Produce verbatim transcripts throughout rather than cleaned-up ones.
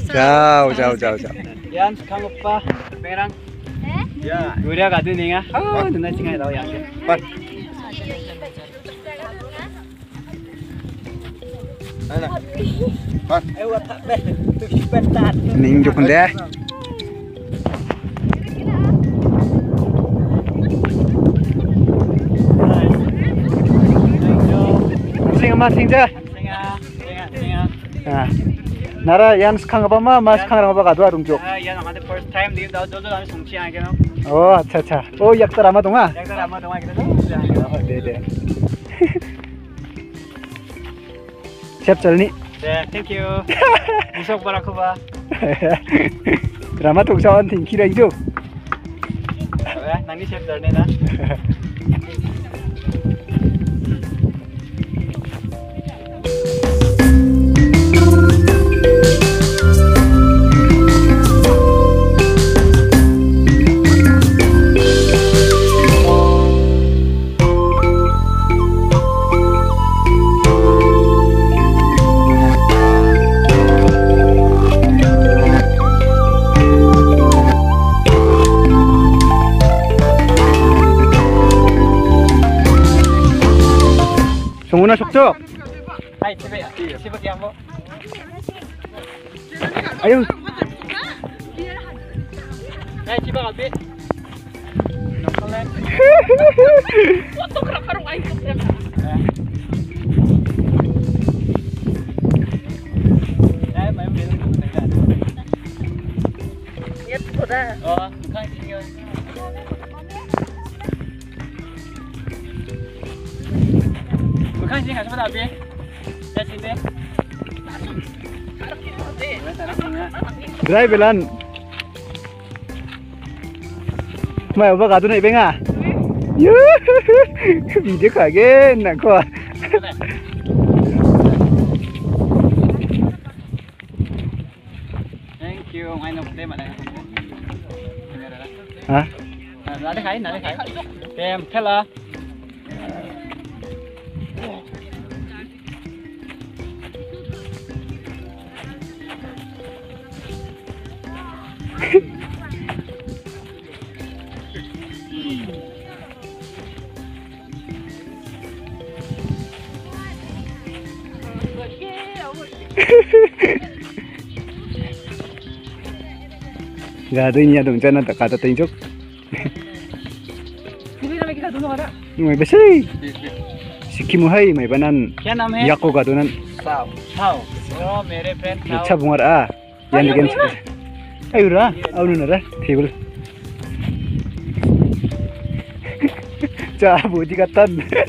Jauh, jauh, jauh, jauh. Yan, kang opa, perang. Ya, udah gak tuh nih ya? Oh, nuna singa tahu yang. Pan. Ana. Pan. Eh, watak beh, tuh sebentar. Ninjuk deh. Singa mas singa. Singa, singa, singa. Nah. Nara yan sekarang apa mah mas sekarang apa kado arung jok. Ah, yan namanya first time di tahu dulu kami sungsi aja no. Oh, acha acha. Oh, yak terama dong ah. Yang terama dong kita tuh. Oh, deh deh. Siap jalani. Ya, thank you. Busuk para kuba. Drama tuh sawan tinggi lagi tuh. Ya, nanti siap jalani na. Sunguna sukcok. Hai, coba ya. Coba yang mau. Ayo. Hai, coba kabe. Nokolen. Foto kerap-kerap aing kerap. Eh, main main dulu dah. Ya, sudah. Oh, bukan sini. Bukan sih nggak sempat habis. Ya sini. Drive belan. Mai apa kado naik benga? Yuh, video kaget nak kau. Thank you, main apa deh mana? Hah? Ada kain, ada kain. Kem, kela. Gado niya dong dyan at kata tinjuk. Hindi na lagi ka doon ada. May besay. Sikhi mo hay may banan. क्या नाम है? Yako gado nan. Sao साव ओ मेरे friend साव Acha bungar ah. Yan digan. Ayo ra, aunu na ra. Table. Cha budi katan.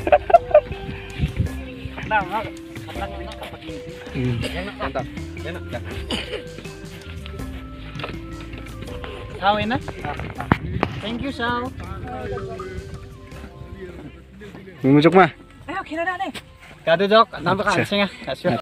nah nah kata ini kapak ini enak mantap enak dah saw enak thank you saw Mumujuk mah. ayo kira dah nih kado jok nampak asing ya